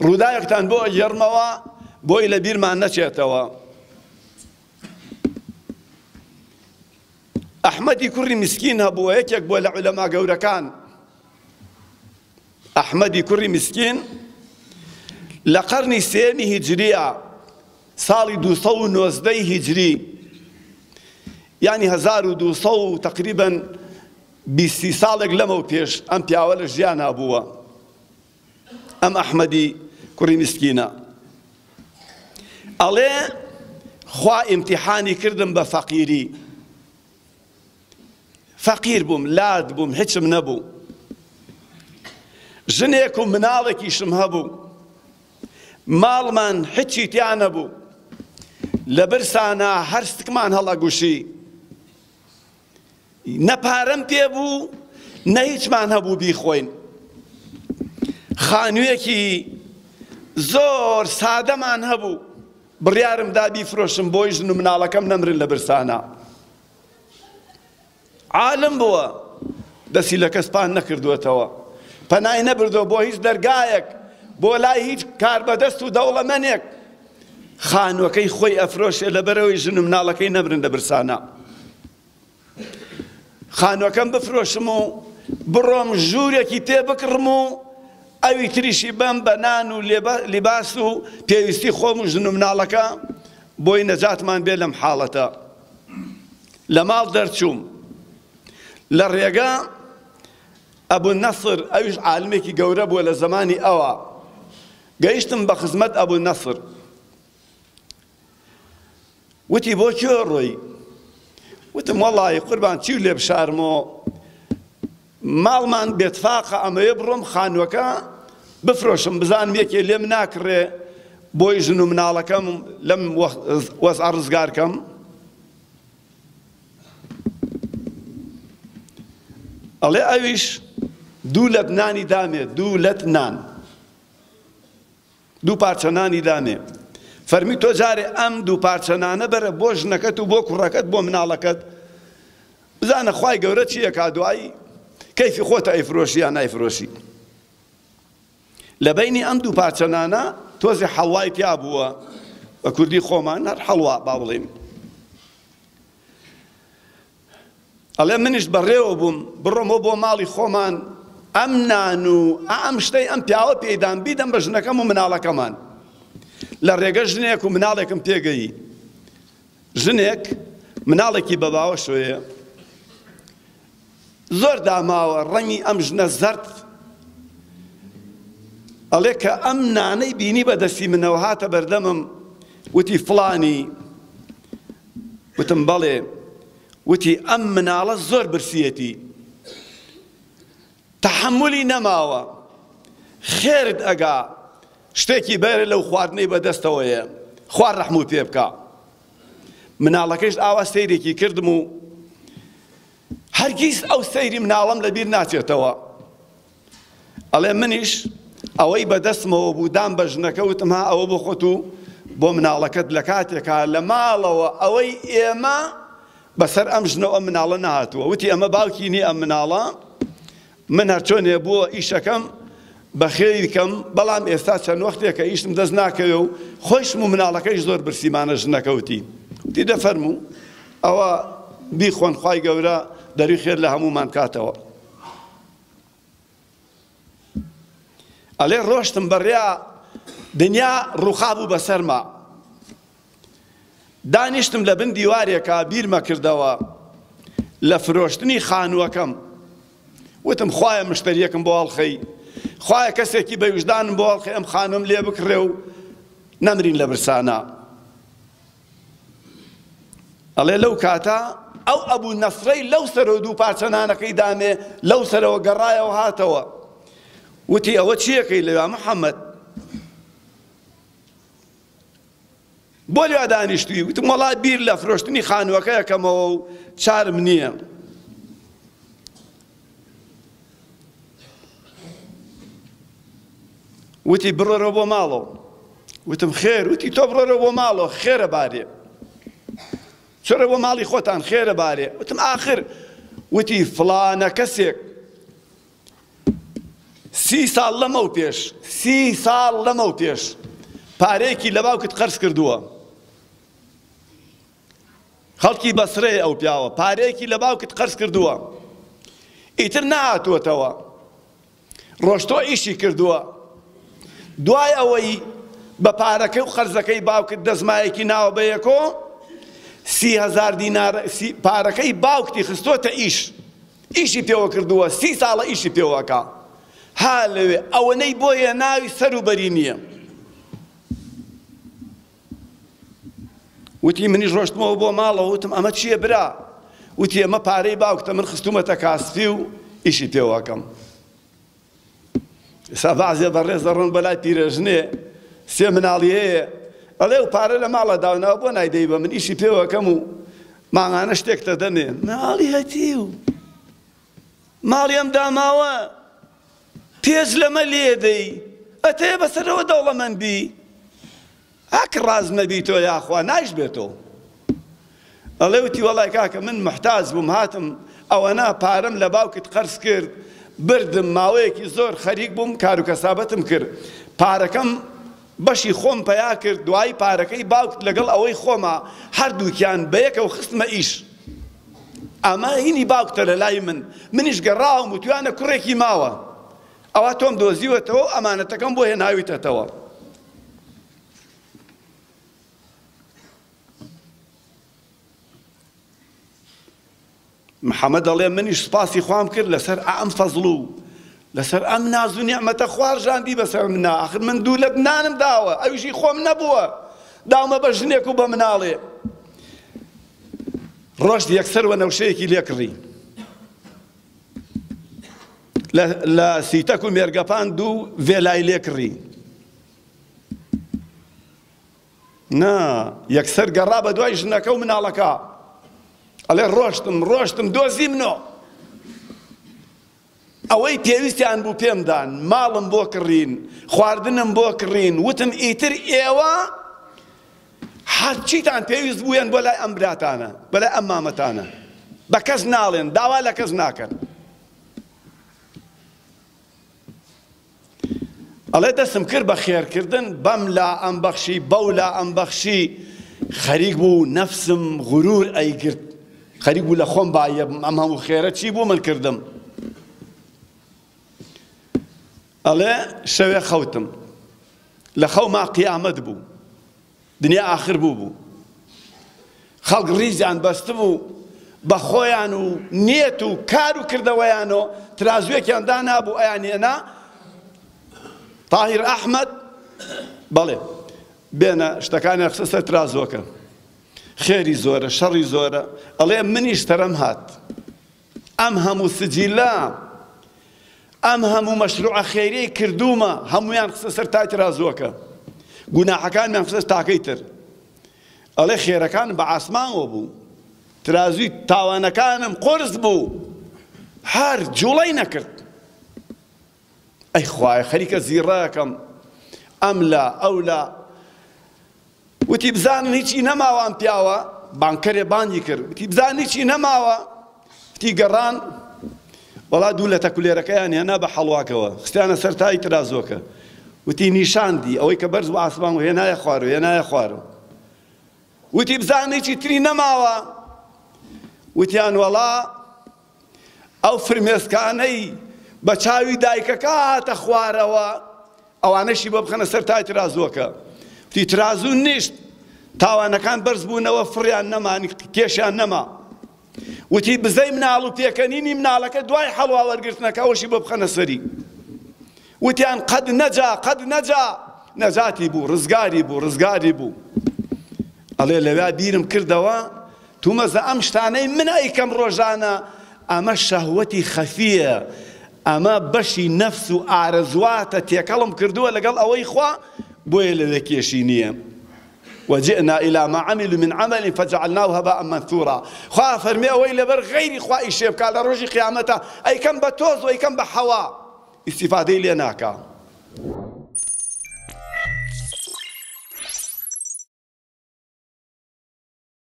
ڕووداوێکتان بۆ ئەگەڕمەوە بۆی لە بیرمان نەچێتەوە. ئەحمەدی کوڕی مسکین هەبووە، یەکێک بووە لە عولەما گەورەکان. ئەحمەدی کوڕی مسکین لە قەرنی سێمی هیجریە، ساڵی 290 هیجری، یعنی 1200 تقریباً 20 ساڵێک لەمەو پێش ئەم پیاوە لە ژیانە بووە، ئەم ئەحمەدی کوڕی مسکینە. ئەڵێ خوا ئیمتیحانی کردم بە فەقیری، فەقیر بووم، لاد بووم، هیچم نەبوو، ژنێک و مناڵێکیشم هەبوو، ماڵمان هیچی تیا نەبوو، لە برسانە هەر ستکمان هەڵەگوشی، نە پارەم پێ بوو نە هیچمان هەبوو بیخۆین. خانوویەکی زۆر سادەمان هەبوو، بڕیارم دا بیفرۆشم بۆی ژن و مناڵەکەم نەمرن لە برسانە. عالم بووە، دەستی لە کەسپان نەکردوێتەوە، پەنای نەبردەوە بۆ هیچ دەرگایەک، بۆ لای هیچ کاربەدەست و دەوڵەمەندێک. خانووەکەی خۆی ئەفرۆشێ لەبەرەوەی ژن و مناڵەکەی نەبرن لە برسانە. خانووەکەم بفرۆشم و بڕۆم ژوورێکی تێ بکڕم و ئەوی تریشی بەم بە نان و لیباس و پێویستی خۆم و ژن و مناڵەکە بۆی نەجاتمان بێ لەم حاڵەتە. لە ماڵ دەرچووم، لە ڕێگە ئەبوو نەسر، ئەویش عالمێکی گەورە بووە لە زمانی ئەوە، گەیشتم بە خزمەت ئەبوو نەسر. وتی بۆ کێ ڕۆی؟ وتم وەڵی قوربان چی لێ بشارمەوە، ماڵمان بێتفاقە، ئەمەیە بڕۆم خانووەکە بفرۆشم، بزانم یەکێ لێم ناکڕێ بۆی ژن و مناڵەکەم لەم وەزعە ڕزگارکەم. ئەڵێ ئەویش دوو لەت نانی دامێ، دوو لەت نان، دوو پارچە نانی دامێ. فەرمی تۆ جارێ ئەم دوو پارچە نانە بەرە بۆ ژنەکەت و بۆ کوڕەکەت بۆ مناڵەکەت، بزانە خوای گەورە چییە کا دوایی کەیفی خۆتە ئەیفرۆشی یان نایفرۆشی. لە بەینی ئەم دوو پارچە نانە تۆزی حەڵوای تیا بووە، بە کوردی خۆمان هەر حەڵوا با بڵێم. ئەڵێ منیش بەڕێوە بووم بڕۆمەوە بۆ ماڵی خۆمان، ئەم نان و ئەم شتەی ئەم پیاوە پێدام بیدەم بە ژنەکەم و مناڵەکەمان. لە ڕێگە ژنێک و مناڵێکم پێگەیی، ژنێک مناڵێکی بە باوە شوێیە، زۆر داماوە، ڕەنگی ئەم ژنە زەرد. ئەڵێ کە ئەم نانەی بینی بە دەستی منەوە هاتە بەردەمم، وتی فڵانی. وتم بەڵێ. وتی ئەم مناڵە زۆر برسیەتی، تەحملی نەماوە، خێرت ئەگا شتێکی بەرە لەو خواردنەی بەدەستەوەیە، خوار ڕەحموو پێ بکە. مناڵەکەیش ئاوا سەیرێکی کردم و هەرگیز ئەو سەیری مناڵەم لەبیر ناچێتەوە. ئەڵێ منیش ئەوەی بەدەستمەوە بوو دام بە ژنەکە، وتم ها ئەوە بۆ خۆت و بۆ مناڵەکەت لە کاتێکا لە ماڵەوە ئەوەی ئێمە بەسەر ئەم ژنە و ئەم مناڵە نهاتووە. وتی ئەمە باوکی نی ئەم مناڵە، من هەرچۆنێ بووە ئیشەکەم بەخێوی بکەم، بەڵام ئێستا چەند وەختێکە ئیشتم دەست ناکەوێ و خۆشم و مناڵەکەیش زۆر برسیمانە ژنەکەوتی. وتی دەفەرموو ئەوە بیخۆن، خوای گەورە دەروی خێر لە هەموومان کاتەوە. ئەڵێ ڕۆشتم بەڕێیا دنیا ڕووخابوو بەسەرما، دانیشتم لە بن دیوارێکە بیرمە کردەوە لە فرۆشتنی خانووەکەم. وتم خوایە مشتریەکم بۆ هەڵخەی، خوایە کەسێکی بە وجدانم بۆ هەڵخەی ئەم خانووەم لێ بکڕێ و نەمرین لە برسانە. ئەڵێ لەو کاتە ئەو ئەبوو نەسرەی لەو سەرەوە دوو پارچە نانەکەی دامێ، لەو سەرەوە گەڕایەوە هاتەوە. وتی ئەوە چیەکەی لەوێ محەممەد؟ بۆ لێ دانیشتووی؟ وتم وەڵا بیر لە فرۆشتنی خانووەکە یەکەمەوە و چارم نییە. وتی بڕۆرەوە بۆ ماڵەوە. وتم خێر. وتی تۆ بڕۆرەوە بۆ ماڵەوە، خێرە بارێ، چۆرە بۆ ماڵی خۆتان خێرە بارێ. وتم ئاخر. وتی فڵانە کەسێک 30 ساڵ لەمە و پێش پارەیەکی لە باوکت قەرز کردووە، خەڵکی بەسرێ ئەو پیاوە، پارەیەکی لە باوکت قەرز کردووە، ئیتر نهاتووەتەوە، ڕۆشتۆ ئیشی کردووە، دوای ئەوەی بە پارەکەی و قەرزەکەی باوکت دەزمایەکی ناوە بە یەکۆ 30,000 دینار پارەکەی باوکتی خستۆتە ئیشی پێوە کردووە، 30 ساڵە ئیشی پێوەکە، ها لەوێ ئەوەنەی بۆیە ناوی سەروبەری نییە. وتی منیش ڕۆشتمەوە بۆ ماڵەوە، وتم ئەمە چییە برا؟ وتی ئەمە پارەی باوکتە، من خستومەتە کاسپی و ئیشی پێوەکەم. ئێستا بەعزێ بەڕێز دەڕۆن بەلای پیرەژنێ 3 مناڵی هەیە، ئەڵێ و پارە لە ماڵە داوناوە بۆ نایدەی بە من ئیشی پێوەکەم و ماڭانە شتێکتە دەمێ. ماڵی هەتی و ماڵی ئەم داماوە پێش لەمە لێدەی ئەتەیە بەسەرەوە دەوڵەمەندی، ئاکە ڕاز نەبی تۆ یاخوا نایش بێتەوە. ئەڵێ وتی وەڵای کاکە من محتاج بووم، هاتم ئەوەنا پارەم لە باوکت قەرز کرد، بردم ماوەیەکی زۆر خەریک بووم، کار و کەسابەتم کرد، پارەکەم بەشی خۆم پەیا کرد، دوای پارەکەی باوکت لەگەڵ ئەوەی خۆمە هەردووکیان بەیەکەوە خستمە ئیش. ئەمە هینی باوکتە لە لای منیش گەڕاوم و توانە کوڕێکی ماوە، ئەوە تۆم دۆزیوەتەوە ئەمانەتەکەم بۆ هێناویتەتەوە. محەممەد دەڵێ منیش سپاسی خوام کرد لەسەر ئەم فەزڵ و لەسەر ئەم ناز و نیعمەتە خوارژاندی بەسەر منە، ئاخر من دوو لە نانم داوە، ئەویشی خۆم نەبووە، داومە بە ژنێک و بە مناڵێ. ڕۆژ یەکسەر وەنەوشەیەکی لێکڕی لە سیتەک و مێرگەپان دوو ڤێلای لێکڕی، نا یەکسەر گەڕا بە دوای ژنەکە و مناڵەکە، ئەڵێ ڕۆشتم دۆزی منۆ، ئەوەی پێویستیان بوو پێمدان، ماڵم بۆ کڕین، خواردنم بۆ کڕین، وتم ئیتر ئێوە هەرچیتان پێویست بوویان بۆ لای ئەم براتانە، بە لای ئەم مامەتانە، بە کەس ناڵێن، داوا لە کەس ناکەن. ئەڵێ دەستم کرد بە خێرکردن، بەم لا ئەم بەخشی بەو لا ئەم بەخشی، خەریک بوو نەفسم غرور ئەیگرت، خەریک بوو لە خۆم باە ئەم هەموو خێرە چی بوو من کردم. ئەڵێ شەوێ خەوتم، لە خەوما قیامەت بوو، دنیا ئاخر بوو، خەڵک ڕیزیان بەستە بوو بە خۆیان و نیەت و کار و کردەوەیانەوە، ترازوێکیان دانابوو ئەیانێنا تاهیر ئەحمەد بەڵێ بێنە شتەکانی خستە سەر ترازۆکە، خێری زۆرە شەڕی زۆرە، ئەڵێ منیش تەرەم هات، ئەم هەموو سجیلە ئەم هەموو مەشروعە خێریەی کردوومە هەموویان خستە سەر تای ترازۆکە، گوناحەکانیان خستە تاکەی تر، ئەڵێ خێرەکانم بە ئاسمانەوە بوو، ترازوی تاوانەکانم قرس بوو، هەر جوڵەی نەکرد. ئەی خوایە خەریکە زیڕەکەم، ئەم لا ئەو لا، وتی بزانن هیچی نەماوە ئەم پیاوە، بانکەرێ بانگی کرد، وتی بزانن هیچی نەماوە، وتی گەڕان وەڵا دوو لە تەکولێرەکەیان هێنا بە حەڵواکەوە، خستیانە سەر تای ترازۆکە، وتی نیشاندی ئەوەی کە بەرز بۆ ئاسمان و هێنایە خوارەوە، وتی بزانن هیچی تری نەماوە، وتیان وەڵا ئەو فرمێسکانەی بە چاوی دایکەکە هاتە خوارەوە، ئەوانەشی بۆ بخەنە سەر تای ترازۆکە، وتی ترازوو نیشت، تاوانەکان بەرز بوونەوە فڕیان نەمانی کێشیان نەما، وتی بزەی مناڵ و پێکەنینی مناڵەکە دوای هەڵوا وەرگرتنەکەەوەشی بۆ بخەنە سەری، وتیان قەد نەجا، نەجاتی بوو، ڕزگاری بوو. ئەڵێ لەوێ بیرم کردەوە تومەزە ئەم شتانەی من ئەیکەم ڕۆژانە ئەمە شەهوەتی خەفیە، ئەمە بەشی نەفس و ئارەزواتە تێکەڵم کردووە لەگەڵ ئەوەی خوا بۆیە لەوێ کێشی نییە. وجئنا إلى ما عملوا من عمل فجعلناه هباء منثورا. خوا فەرمێ ئەوەی لەبەر غەیری خوای شێ بکات لە ڕۆژی قیامەتە ئەیکەم بە تۆز و ئەیکەم بە حەوا، ئیستیفادەی لێ ناکا.